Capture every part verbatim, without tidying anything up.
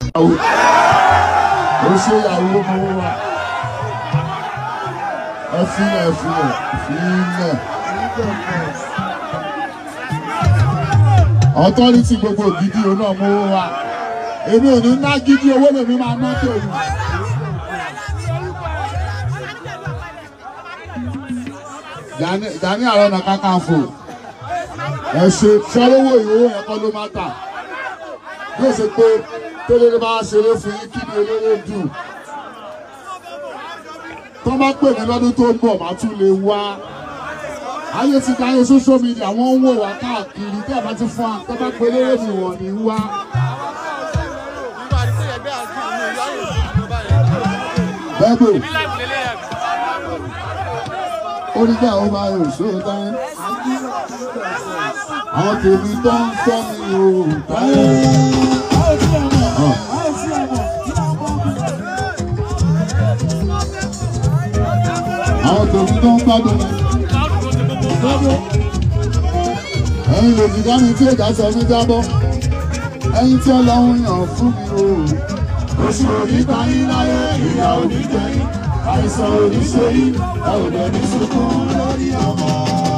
ó ṣe ìyàwó owó wa ẹ fílẹ̀ ẹ fílẹ̀ fílẹ̀ authority gbogbo gidi o náà mówó wa èmi ò ní ná gidi owó lèmi máa ná tèmi. Gani Ààrẹ Ọ̀nà Kakanfò ẹ ṣe fọlọ́wọ́ ìwé ẹ̀kọ́ ló má tà yóò ṣe pé tẹ́lẹ̀ bá ṣeré fún yín kí ni eléré dùn tó bá pè mí lọ́dún tó ń bọ̀ má tún lè wá ayé ti ka ayé social media wọ́n ń wò wá káàkiri tẹ́ ẹ̀ bá ti fún wa tó bá pè eléré mi wọ̀n ní wá. bẹ́ẹ̀ onígbà ó máa yóò ṣó tán àwọn tèmi tó ń fẹ́ mi ò táyé. àwọn tèmi tó ń gbádùn mi. ẹ̀yin lè ti dá mi tí èdè aṣọ mi jábọ́ ẹ̀yin tí Ọlọ́run yàn fún mi o. oṣù òní tayín láyé ìyá òní jẹyìn àìsàn òní ṣe yí ẹ ò lè ní sunkún lórí ọmọ.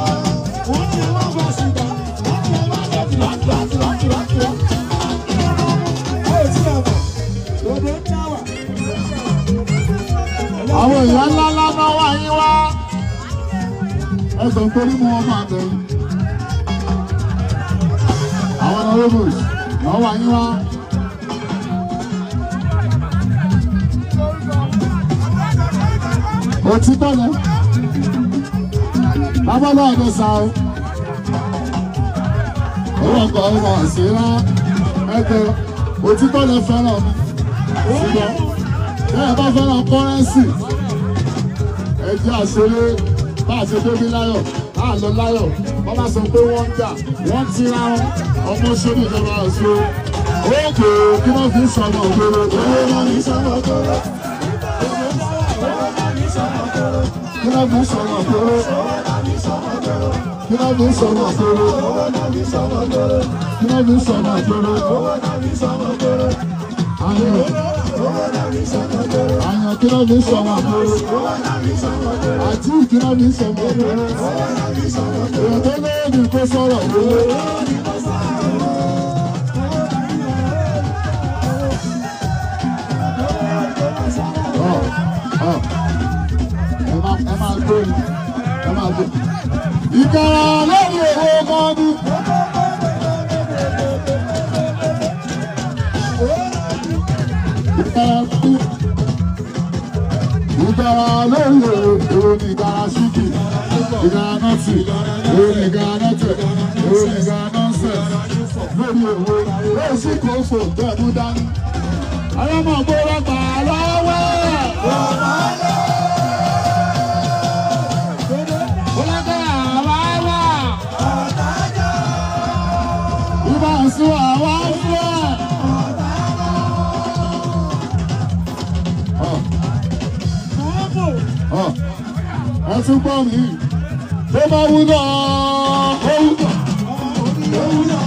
àwọn èèyàn ńlá ńlá náà wá yín wá ẹsẹ̀ nítorí mú wọn máa bẹ̀rù. àwọn honourables náà wá yín wá. òtítọ́ ni babalọ́ ọ̀dọ̀ sá o owó ọkọ̀ ọmọ àṣírá ẹgbẹ́ òtítọ́ ni fẹ́ràn mi ṣùgbọ́n bẹ́ẹ̀ bá fẹ́ràn kọ́rẹ́nsì ẹjẹ́ àṣẹlé bá a ṣe débi láyọ̀ bá a lọ láyọ̀ wọ́n bá sọ pé wọ́n ń jà wọ́n ti ra wọn ọmọ ṣẹ́ni ìjọba ọ̀ṣọ́ òkè kí wọ́n fi sọmọ ògbóró owó wọn ní sọmọ ògbóró. Kí ló fi sọ̀rọ̀ kóró? Kí ló fi sọ̀rọ̀ kóró? Kí ló fi sọ̀rọ̀ kóró? Àyàn àyàn kí ló fi sọ̀rọ̀ kóró? Àti kí ló fi sọ̀rọ̀ kóró? Èèyàn tó lóògùn kó sọ̀rọ̀ kóró. Ìkàrà lórí owó kan ní. Ìkàrà lórí owó ní ìkàrà ṣíkì, ìkàrà nọ́ọ̀tì, owó ní ìkàrà nọ́ọ̀tẹ̀, owó ní ìkàrà nọ́ọ̀sẹ̀. Lórí owó, ó sì kó fò tẹ̀mú dání. Àwọn ọmọ ògbóró gbà lọ́wọ́. Sí àwa fún ẹ. Ẹ tún gbọ́ mi. Tó bá wú náà, ó wú bọ̀. Ó wú náà.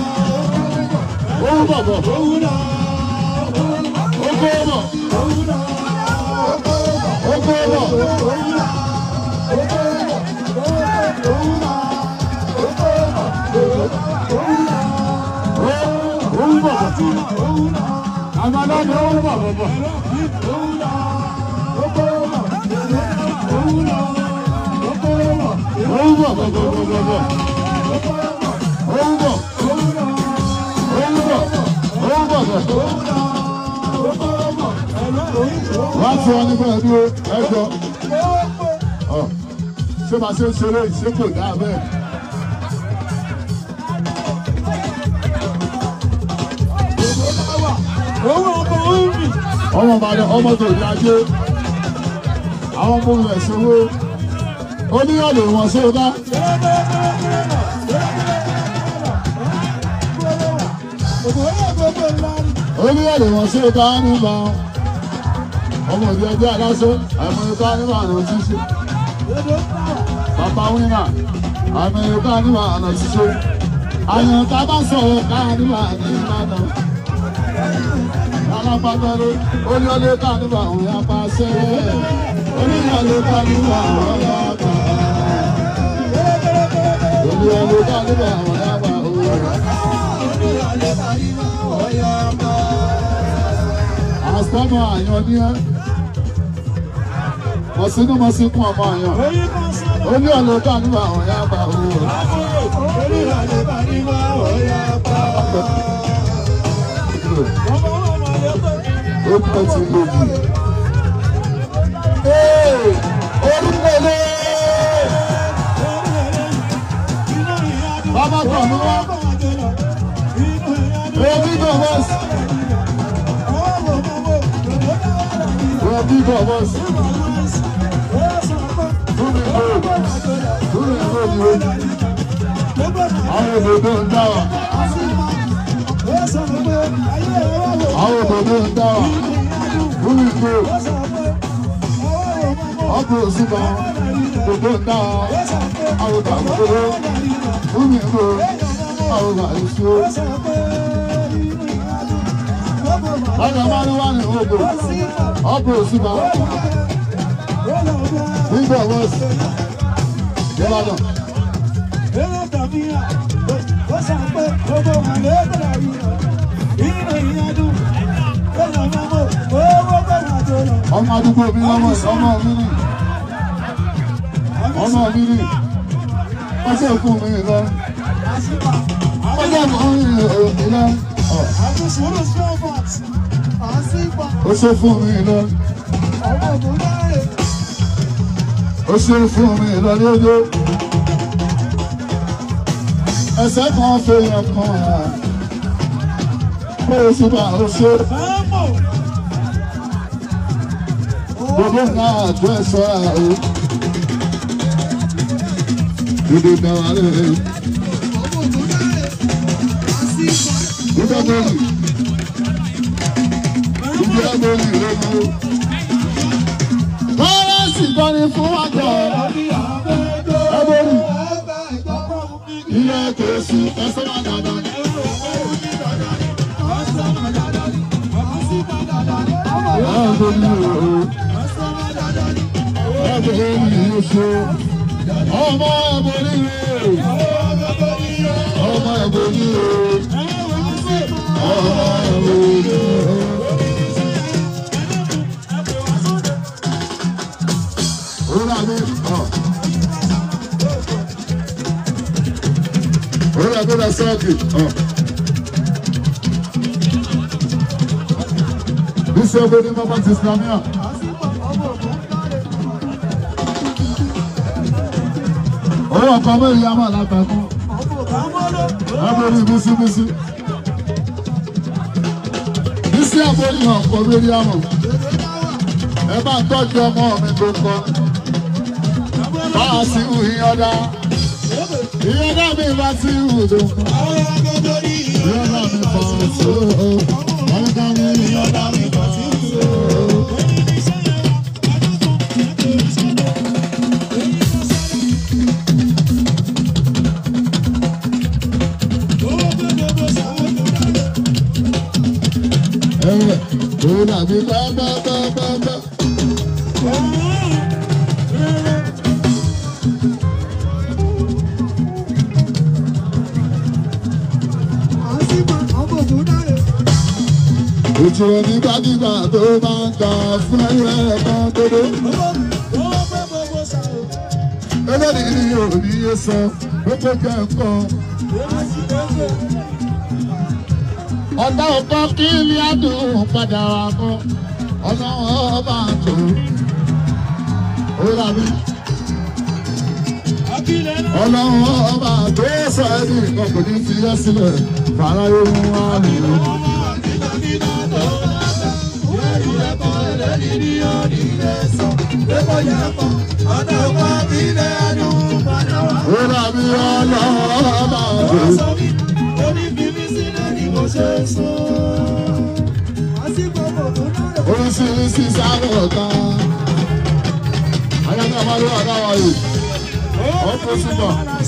Ó wú bọ̀ bọ̀. Ó wú náà. Ó kó bọ̀. Ó wú náà. Ó kó bọ̀. Ó wú náà. Ó kó bọ̀. Ó wú náà. Ó kó bọ̀. Àmàlà ni ó ń bọ̀ bọ̀. Ó ń bọ̀ bọ̀ bọ̀ bọ̀ bọ̀. Ó ń bọ̀. Ó ń bọ̀. Ó ń bọ̀ bọ̀. Wọ́n ti wọn nígbà dúró ẹjọ́. Ṣé màá ṣe ń ṣeré ìṣépò dáa bẹ́ẹ̀? ọmọ Ìbàdàn ọmọ tó ní ajé àwọn ọmọ rẹ̀ ṣòwò oníyànlè wọn ṣe dá. oníyànlè wọn ṣe dá nígbà ọmọ ìdí ẹgbẹ́ aláṣẹ àìmọ̀yẹ́ká nígbà àná ṣíṣe bàbá wíńà àìmọ̀yẹ́ká nígbà àná ṣíṣe àyàn tá a bá sọ̀rọ̀ ká nígbà àná ìbàdàn. alápàtọ́lé oníyọlé kánúbà òun yá pa ṣe oníyọlé kánúbà òun yá pa oníyọlé kánúbà òun yá pa oníyọlé kánúbà òun yá pa. àsọmọ àyàn ni ẹ mọ̀sínú mọ̀sínkún ọmọ àyàn oníyọlé kánúbà òun yá pa oníyọlé kánúbà òun yá pa. ó pẹ́ tí lóbi. orúkọlé bàbá kan mi wá rẹ̀bí bọ̀bọ̀sì rẹ̀bí bọ̀bọ̀sì túnbí kó túnbí kó ni ó àwọn òbòdó ń dá wa àwọn òbòdó ń dá wa túnbí kó ọkọ̀ òsínbà òbòdó ń dá wa àwọn òbòdó túnbí kó àwọn òbòdó. Ọjọ́ máa ń wá ní ògbò, ọkọ̀ òsínbà, nígbà wọ́sì, Ìbàdàn. Ọmọ àdúgbò mi lọ́mọ ọmọ mi ní, ọmọ mi ní, wọ́n ṣe fún mi lọ, wọ́n jẹ́ mọ́ mi lọ. Ó ṣe fún mi lọ. Ó ṣe fún mi lọ lójó. Ẹsẹ̀ kan fèèyàn kan à. Ó sì bá ó ṣe. Gbogbo náà tó ẹ sọ́ra o. Dúdú dáwà lè. Dúdú dáwà lè. Bọ́lá sì kọ́ni fún àjọ ẹgbẹ́rún ilé kèésì ẹsẹ̀ máa dàda. Ẹgbẹ́rún yìí ṣe ọmọ ẹgbẹ́rún yìí ọmọ ẹgbẹ́rún yìí ọmọ ẹgbẹ́rún yìí. Hola, hola, Saki. This is the Mama Islamia. Oh, come here, Yama, la taco. I'm busy, busy. This is a body of Kobe Yama. Eba touch your mom and go for. Pass you here. Ìyá mi bá ti wù tó. Ìyá mi bá ti wù. Ọ̀gá mi ìyá mi bá ti wù. Ẹ̀rẹ̀ kò dàbí pẹ́pẹ́pẹ́pẹ́. Ìtura nígbàdígbà tó máa ń ta fún ẹ̀rọ ẹ̀kan dodo. Ẹlẹ́ni ni yóò ní yé sọ pé kó jẹ́ nǹkan. Ọ̀tá ọ̀pọ̀ kí ilé àdùn padà wà mọ́. Ọ̀nà ọba àtò. Ó dàbí. Ọlọ́run ọba àtò sọ ẹni nǹkan kò ní fi yẹ sílẹ̀. Fàlà yóò mú wá nìyẹn. Ora mi ọlọ́ọ̀bà ọ̀dọ́. Oríṣiríṣi sáré ọ̀tá. Ayọ́dá máa ń wà láwàá yìí. Ọ̀pọ̀ sípò.